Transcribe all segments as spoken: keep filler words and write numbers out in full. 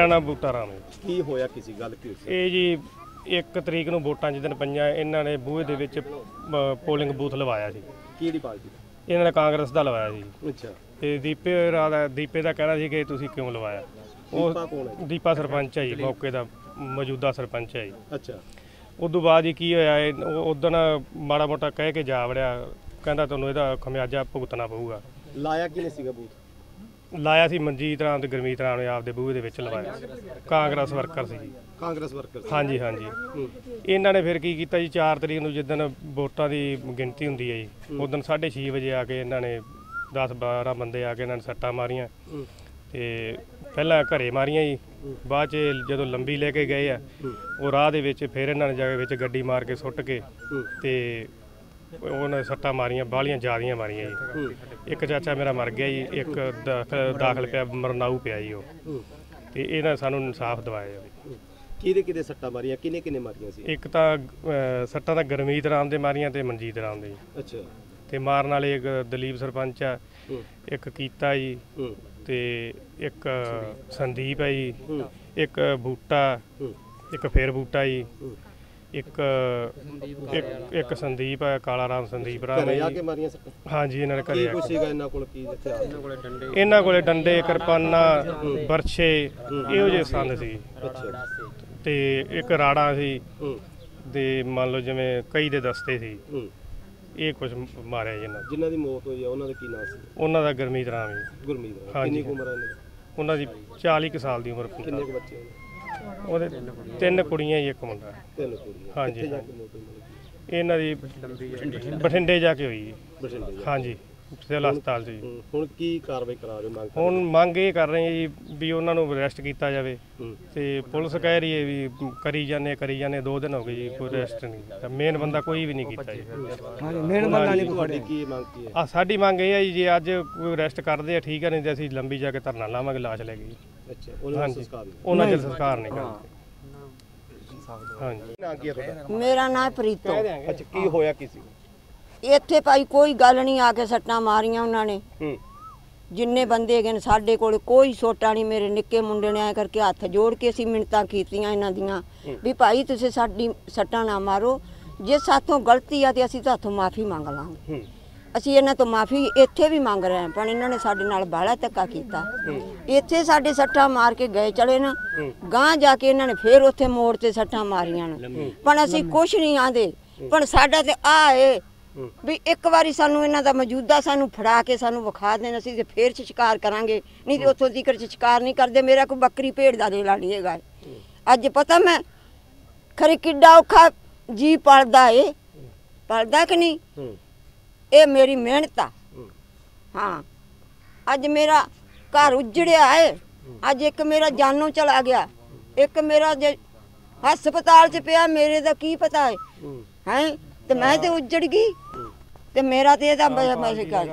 नाम बूटा राम है। की होया किसी गल की ये जी एक तरीक नूं वोटां जिस दिन पईआं इन्हां ने बूहे दे विच पोलिंग बूथ लवाया सी। किहड़ी पार्टी इन्हां ने कांग्रेस दा लवाया सी। अच्छा ते दीपे दा दीपे दा कहना सी कि तुसीं क्यों लवाया। दीपा कौन है? दीपा सरपंच है जी, मौके दा मौजूदा सरपंच है जी। अच्छा उदों बाद ही की होया उदन माड़ा मोटा कह के जा वड़िया, कहंदा तुहानूं इहदा खमियाजा भुगतना पऊगा। लाया किने सीगा बूथ? लाया सी मनजीत राम ते गुरमीत राम ने आपदे बूहे दे विच लवाया। कांग्रेस वर्कर सी जी। कांग्रेस वर्कर? हाँ जी हाँ जी। इन्हां ने फिर की कीता जी चार तरीक नूं जिस दिन वोटां दी गिणती हुंदी है जी, उस दिन साढ़े छे बजे आके इन्हां ने दस बारह बंदे आके इन्हां ने सट्टां मारियां ते पहलां घरे मारियां जी, बाद च जदों लंबी लेके गए आ वो राह दे विच फिर इन्हां ने जा के विच गड्डी मार के सुੱਟ के ते उन्हें सट्टां मारियां, बाहलियां ज़्यादियां मारियां जी। एक चाचा मेरा मर गया जी, एक दाखल पिया मरनाऊ पिया जी। वो ते इन्हां सानूं इंसाफ दिवाया जी। किहदे किहदे सट्टां मारियां, किने किने मारियां सी? एक तां सट्टां तां गुरमीत राम दे मारियां ते मनजीत राम दे। अच्छा ते मारन वाले एक दलीप सरपंच आ, एक कीता जी ते एक संदीप है जी, एक बूटा, एक फिर बूटा जी, एक एक एक संदीप है काला राम संदीप राम। हाँ जी इन्होंने घरे इन्होंने कोले डंडे किरपाना बरछे इहो जे संद सी ते एक राड़ा सी ते मान लो जिवें कई दे दस्ते सी। ये कुछ मारिया जिन्हां जिन्हां दी मौत होई है उन्हां दा की नाम सी? उन्हां दा गुरमीत राम जी। गुरमीत राम हाँ कितनी जी उम्र है उन्हां दी चालीस क साल दी उम्र। कितने के बच्चे ਉਹਦੇ ਤਿੰਨ ਕੁੜੀਆਂ ਜੀ ਇੱਕ ਮੁੰਡਾ। ਤਿੰਨ ਕੁੜੀਆਂ? ਹਾਂਜੀ ਕਿੱਥੇ ਜਾ ਕੇ ਮੌਤ ਹੋਈ? ਇਹਨਾਂ ਦੀ ਬਠਿੰਡੇ ਜਾ ਕੇ ਹੋਈ ਜੀ। ਬਠਿੰਡੇ? ਹਾਂਜੀ ਸਿਵਲ ਹਸਪਤਾਲ 'ਚ ਜੀ। ਹੁਣ ਕੀ ਕਾਰਵਾਈ ਕਰਾ ਰਹੇ ਮੰਗ? ਹੁਣ ਮੰਗ ਇਹ ਕਰ ਰਹੇ ਜੀ ਵੀ ਉਹਨਾਂ ਨੂੰ ਅਰੈਸਟ ਕੀਤਾ ਜਾਵੇ ਤੇ ਪੁਲਿਸ ਕਹਿ ਰਹੀ ਹੈ ਵੀ ਕਰੀ ਜਾਂਦੇ ਕਰੀ ਜਾਂਦੇ ਦੋ ਦਿਨ ਹੋ ਗਏ ਜੀ ਕੋਈ ਅਰੈਸਟ ਨਹੀਂ ਤਾਂ ਮੇਨ ਬੰਦਾ ਕੋਈ ਵੀ ਨਹੀਂ ਕੀਤਾ ਜੀ। ਹਾਂਜੀ ਮੇਨ ਬੰਦਾ ਨਹੀਂ। ਤੁਹਾਡੀ ਕੀ ਮੰਗ ਕੀ ਹੈ? ਆ ਸਾਡੀ ਮੰਗ ਇਹ ਹੈ ਜੀ ਜੇ ਅੱਜ ਕੋਈ ਅਰੈਸਟ ਕਰਦੇ ਆ ਠੀਕ ਹੈ, ਨਹੀਂ ਤੇ ਅਸੀਂ ਲੰਬੀ ਜਾ ਕੇ ਧਰਨਾ ਲਾਵਾਂਗੇ ਲਾਸ਼ ਲੈ ਕੇ। ਅੱਛਾ ਉਹਨਾਂ ਦਾ ਸੰਸਕਾਰ ਨਹੀਂ? ਉਹਨਾਂ ਦਾ ਸੰਸਕਾਰ ਨਹੀਂ ਕਰਦੇ। ਹਾਂਜੀ ਨਾਂ ਕੀ ਹੈ ਤੁਹਾਡਾ? मेरा नाम प्रीतो। ਅੱਛਾ ਕੀ ਹੋਇਆ ਕਿਸੇ? ਇੱਥੇ ਭਾਈ ਕੋਈ ਗੱਲ ਨਹੀਂ, ਆ ਕੇ ਸੱਟਾਂ ਮਾਰੀਆਂ ਉਹਨਾਂ ਨੇ। ਜਿੰਨੇ ਬੰਦੇ ਹੈਗੇ ਨੇ ਸਾਡੇ ਕੋਲ ਕੋਈ ਸੋਟਾ ਨਹੀਂ। ਮੇਰੇ ਨਿੱਕੇ ਮੁੰਡੇ ਨੇ ਐ ਕਰਕੇ ਹੱਥ ਜੋੜ ਕੇ ਅਸੀਂ ਮਿੰਨਤਾਂ ਕੀਤੀਆਂ ਇਹਨਾਂ ਦੀਆਂ ਵੀ ਭਾਈ ਤੁਸੀਂ ਸਾਡੀ ਸੱਟਾਂ ਨਾ ਮਾਰੋ, ਜੇ ਸਾਥੋਂ ਗਲਤੀ ਆ ਤੇ ਅਸੀਂ ਤੁਹਾਥੋਂ ਮਾਫੀ ਮੰਗ ਲਾਂਗੇ। ਅਸੀਂ ਇਹਨਾਂ ਤੋਂ ਮਾਫੀ ਇੱਥੇ ਵੀ ਮੰਗ ਰਹੇ ਹਾਂ, ਪਰ ਇਹਨਾਂ ਨੇ ਸਾਡੇ ਨਾਲ ਬਾਹਲਾ ਧੱਕਾ ਕੀਤਾ। ਇੱਥੇ ਸਾਡੇ ਸੱਟਾਂ ਮਾਰ ਕੇ ਗਏ ਚਲੇ ਨਾ, ਗਾਂ ਜਾ ਕੇ ਇਹਨਾਂ ਨੇ ਫੇਰ ਉੱਥੇ ਮੋੜ ਤੇ ਸੱਟਾਂ ਮਾਰੀਆਂ ਨੇ। ਪਰ ਅਸੀਂ ਕੁਛ ਨਹੀਂ ਆਂਦੇ, ਪਰ ਸਾਡਾ ਤੇ ਆ ਏ ਵੀ ਇੱਕ ਵਾਰੀ ਸਾਨੂੰ ਇਹਨਾਂ ਦਾ ਮੌਜੂਦਾ ਸਾਨੂੰ ਫੜਾ ਕੇ ਸਾਨੂੰ ਵਿਖਾ ਦੇਣ, ਅਸੀਂ ਤੇ ਫੇਰ ਸ਼ਿਕਾਰ ਕਰਾਂਗੇ, ਨਹੀਂ ਤੇ ਉੱਥੋਂ ਤੀਕਰ ਸ਼ਿਕਾਰ ਨਹੀਂ ਕਰਦੇ। ਮੇਰਾ ਕੋਈ ਬੱਕਰੀ ਭੇਡ ਦਾ ਰੇਲਾ ਨਹੀਂ ਹੈਗਾ। ਅੱਜ ਪਤਾ ਮੈਂ ਖਰੇ ਕਿੱਡਾ ਔਖਾ ਜੀ ਪਲਦਾ ਏ, ਪਲਦਾ ਕਿ ਨਹੀਂ? ਇਹ ਮੇਰੀ ਮਿਹਨਤ ਆ। ਹਾਂ ਅੱਜ ਮੇਰਾ ਘਰ ਉਜੜਿਆ ਏ, ਅੱਜ ਇੱਕ ਮੇਰਾ ਜਾਨੋਂ ਚਲਾ ਗਿਆ, ਇੱਕ ਮੇਰਾ ਜੇ ਹਸਪਤਾਲ 'ਚ ਪਿਆ, ਮੇਰੇ ਦਾ ਕੀ ਪਤਾ ਹੈ ਹੈ ਤੇ ਮੈਂ ਤੇ ਉਜੜ ਗਈ ਤੇ ਮੇਰਾ ਤੇ ਇਹਦਾ ਬਸ ਕਰ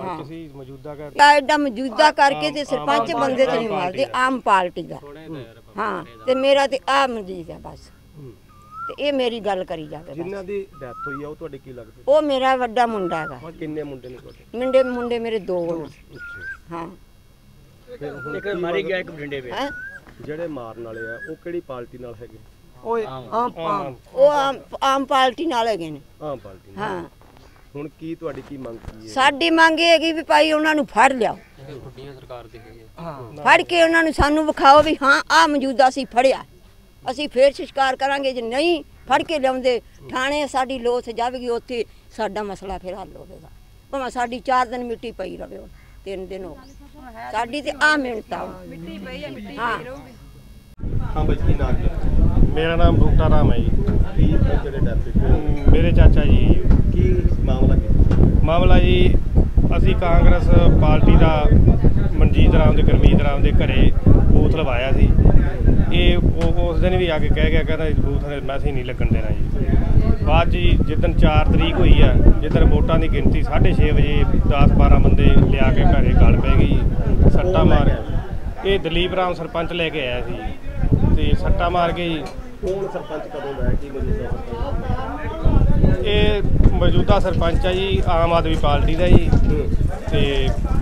ਐਡਾ ਮੌਜੂਦਾ ਕਰਕੇ ਤੇ ਸਰਪੰਚ ਬੰਦੇ ਤੇ ਨਹੀਂ ਮਾਰਦੇ, ਆਮ ਪਾਰਟੀ ਦਾ। ਹਾਂ ਤੇ ਮੇਰਾ ਤੇ ਆ ਮਨਜੀਤ ਹੈ ਬਸ। ਤੇ ਇਹ ਮੇਰੀ ਗੱਲ ਕਰੀ ਜਾਵੇ। ਜਿਨ੍ਹਾਂ ਦੀ ਡੈਥ ਹੋਈ ਆ ਉਹ ਤੁਹਾਡੇ ਕੀ ਲੱਗਦੇ? ਉਹ ਮੇਰਾ ਵੱਡਾ ਮੁੰਡਾ ਹੈਗਾ। ਕਿੰਨੇ ਮੁੰਡੇ ਨੇ ਤੁਹਾਡੇ? ਮੁੰਡੇ ਮੁੰਡੇ ਮੇਰੇ ਦੋ। ਹਾਂ ਇੱਕ ਮਾਰੀ ਗਿਆ ਇੱਕ ਬਠਿੰਡੇ ਵੇ। ਜਿਹੜੇ ਮਾਰਨ ਵਾਲੇ ਆ ਉਹ ਕਿਹੜੀ ਪਾਰਟੀ ਨਾਲ ਹੈਗੇ? ਉਹ ਆਮ ਉਹ ਆਮ ਆਮ ਪਾਰਟੀ ਨਾਲ ਹੈਗੇ ਨੇ। ਆਮ ਪਾਰਟੀ ਨਾਲ? ਹਾਂ। ਹੁਣ ਕੀ ਤੁਹਾਡੀ ਕੀ ਮੰਗ ਕੀ ਹੈ? ਸਾਡੀ ਮੰਗ ਇਹ ਹੈਗੀ ਵੀ ਭਾਈ ਉਹਨਾਂ ਨੂੰ ਫੜ ਲਿਆਓ, ਸਰਕਾਰ ਦੇ ਫੜ ਕੇ ਉਹਨਾਂ ਨੂੰ ਸਾਨੂੰ ਵਿਖਾਓ ਵੀ ਹਾਂ ਆ ਮੌਜੂਦਾ ਸੀ ਫੜਿਆ, ਅਸੀਂ ਫੇਰ ਸ਼ਿਕਾਰ ਕਰਾਂਗੇ। ਜੇ ਨਹੀਂ ਫੜ ਕੇ ਲਿਆਉਂਦੇ ਥਾਣੇ ਸਾਡੀ ਲੋਥ ਜਾਵੇਗੀ, ਉੱਥੇ ਸਾਡਾ ਮਸਲਾ ਫਿਰ ਹੱਲ ਹੋਵੇਗਾ। ਭਾਵੇਂ ਸਾਡੀ ਚਾਰ ਦਿਨ ਮਿੱਟੀ ਪਈ ਰਵੇ, ਤਿੰਨ ਦਿਨ ਹੋ ਗਏ ਸਾਡੀ ਤੇ ਆ ਮਿਹਨਤ ਆ। ਹਾਂ ਹਾਂ ਬਾਈ ਕੀ ਨਾਮ ਹੈ? मेरा नाम बूटा राम है जी। मेरे चाचा जी। की मामला की मामला जी असी कांग्रेस पार्टी का मनजीत राम दे गुरमीत राम दे घरे बूथ लवाया सी। ये उस दिन भी आके कह गया कहता बूथ मैसेज नहीं लगन देना जी। बाद जी जिस दिन चार तरीक हुई है, जिस दिन वोटां की गिनती साढ़े छे बजे दस बारह बंदे लिया के घरे गल पै गई, सट्टा मार। ये दलीप राम सरपंच लैके आया सी ते सट्टा मार के जी। कौन सरपंच कदों दा है की मौजूदा सरपंच? ये मौजूदा सरपंच है जी आम आदमी पार्टी का जी। ते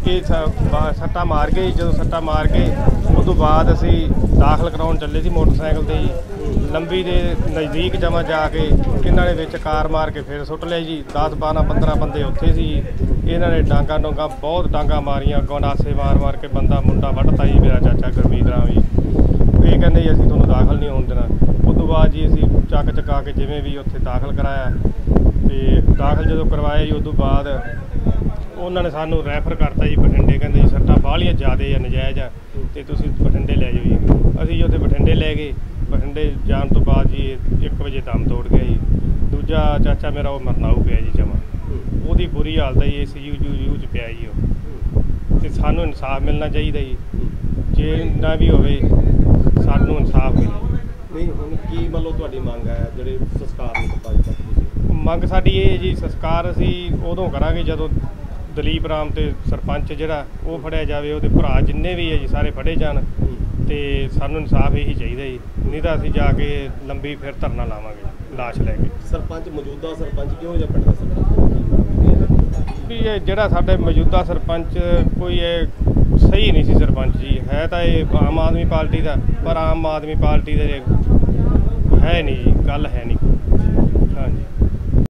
ਇਹ ਸ- ਬਾ- ਸੱਟਾਂ ਮਾਰ ਗਏ। ਜਦੋਂ ਸੱਟਾਂ ਮਾਰ ਕੇ ਉਸ ਤੋਂ ਬਾਅਦ ਅਸੀਂ ਦਾਖਲ ਕਰਾਉਣ ਚੱਲੇ ਸੀ ਮੋਟਰਸਾਈਕਲ ਤੇ ਜੀ। ਲੰਬੀ ਦੇ ਨਜ਼ਦੀਕ ਜਮਾ ਜਾ ਕੇ ਇਹਨਾਂ ਨੇ ਵਿੱਚ ਕਾਰ ਮਾਰ ਕੇ ਫਿਰ ਸੁੱਟ ਲਿਆ ਜੀ। ਦਸ ਬਾਰਾਂ ਪੰਦਰਾਂ ਬੰਦੇ ਉੱਥੇ ਸੀ ਜੀ। ਇਹਨਾਂ ਨੇ ਡਾਂਗਾ ਡੋਂਗਾ ਬਹੁਤ ਡਾਂਗਾ ਮਾਰੀਆਂ, ਗੰਡਾਸੇ ਮਾਰ ਮਾਰ ਕੇ ਬੰਦਾ ਮੁੰਡਾ ਵੱਢਤਾ ਜੀ ਮੇਰਾ ਚਾਚਾ ਗੁਰਮੀਤ ਰਾਮ ਜੀ। ਇਹ ਕਹਿੰਦੇ ਜੀ ਅਸੀਂ ਤੁਹਾਨੂੰ ਦਾਖਲ ਨਹੀਂ ਹੋਣ ਦੇਣਾ। ਉਸ ਤੋਂ ਬਾਅਦ ਜੀ ਅਸੀਂ ਚੱਕ ਚਕਾ ਕੇ ਜਿਵੇਂ ਵੀ ਉੱਥੇ ਦਾਖਲ ਕਰਾਇਆ ਤੇ ਦਾਖਲ ਜਦੋਂ ਕਰਵਾਇਆ ਜੀ ਉਸ ਤੋਂ ਬਾਅਦ ਉਹਨਾਂ ਨੇ ਸਾਨੂੰ ਰੈਫਰ ਕਰਤਾ ਜੀ ਬਠਿੰਡੇ। ਕਹਿੰਦੇ ਜੀ ਸੱਟਾਂ ਬਾਹਲੀਆਂ ਜ਼ਿਆਦਾ ਆ, ਨਜਾਇਜ਼ ਆ ਤੇ ਤੁਸੀਂ ਬਠਿੰਡੇ ਲੈ ਜਾਓ ਜੀ। ਅਸੀਂ ਜੀ ਉੱਥੇ ਬਠਿੰਡੇ ਲੈ ਗਏ। ਬਠਿੰਡੇ ਜਾਣ ਤੋਂ ਬਾਅਦ ਜੀ ਇੱਕ ਵਜੇ ਦਮ ਤੋੜ ਗਿਆ ਜੀ। ਦੂਜਾ ਚਾਚਾ ਮੇਰਾ ਉਹ ਮਰਨਾਊ ਪਿਆ ਜੀ ਜਮਾ, ਉਹਦੀ ਬੁਰੀ ਹਾਲਤ ਹੈ ਜੀ। ਇਸ ਯੂ ਯੂ ਯੂ 'ਚ ਪਿਆ ਜੀ ਉਹ। ਤੇ ਸਾਨੂੰ ਇਨਸਾਫ ਮਿਲਣਾ ਚਾਹੀਦਾ ਜੀ, ਜੇ ਨਾ ਵੀ ਹੋਵੇ ਸਾਨੂੰ ਇਨਸਾਫ ਮਿਲੇ। ਨਹੀਂ ਹੁਣ ਕੀ ਮੰਨ ਲਓ ਤੁਹਾਡੀ ਮੰਗ ਹੈ ਜਿਹੜੇ ਸੰਸਕਾਰ ਨੂੰ ਪਤਾ ਤੱਕ ਤੁਸੀਂ? ਮੰਗ ਸਾਡੀ ਇਹ ਹੈ ਜੀ, ਸੰਸਕਾਰ ਅਸੀਂ ਉਦੋਂ ਕਰਾਂਗੇ ਜਦੋਂ ਦਲੀਪ ਰਾਮ ਤੇ ਸਰਪੰਚ ਜਿਹੜਾ ਉਹ ਫੜਿਆ ਜਾਵੇ, ਉਹਦੇ ਭਰਾ ਜਿੰਨੇ ਵੀ ਹੈ ਜੀ ਸਾਰੇ ਫੜੇ ਜਾਣ ਤੇ ਸਾਨੂੰ ਇਨਸਾਫ ਇਹੀ ਚਾਹੀਦਾ ਜੀ। ਨਹੀਂ ਤਾਂ ਅਸੀਂ ਜਾ ਕੇ ਲੰਬੀ ਫਿਰ ਧਰਨਾ ਲਾਵਾਂਗੇ ਲਾਸ਼ ਲੈ ਕੇ। ਸਰਪੰਚ ਮੌਜੂਦਾ ਸਰਪੰਚ ਕਿਹੋ ਜਿਹਾ ਪਿੰਡ ਦਾ ਸਰਪੰਚ? ਵੀ ਇਹ ਜਿਹੜਾ ਸਾਡੇ ਮੌਜੂਦਾ ਸਰਪੰਚ ਕੋਈ ਇਹ ਸਹੀ ਨਹੀਂ ਸੀ ਸਰਪੰਚ ਜੀ। ਹੈ ਤਾਂ ਇਹ ਆਮ ਆਦਮੀ ਪਾਰਟੀ ਦਾ, ਪਰ ਆਮ ਆਦਮੀ ਪਾਰਟੀ ਦੇ ਹੈ ਨਹੀਂ ਜੀ, ਗੱਲ ਹੈ ਨਹੀਂ।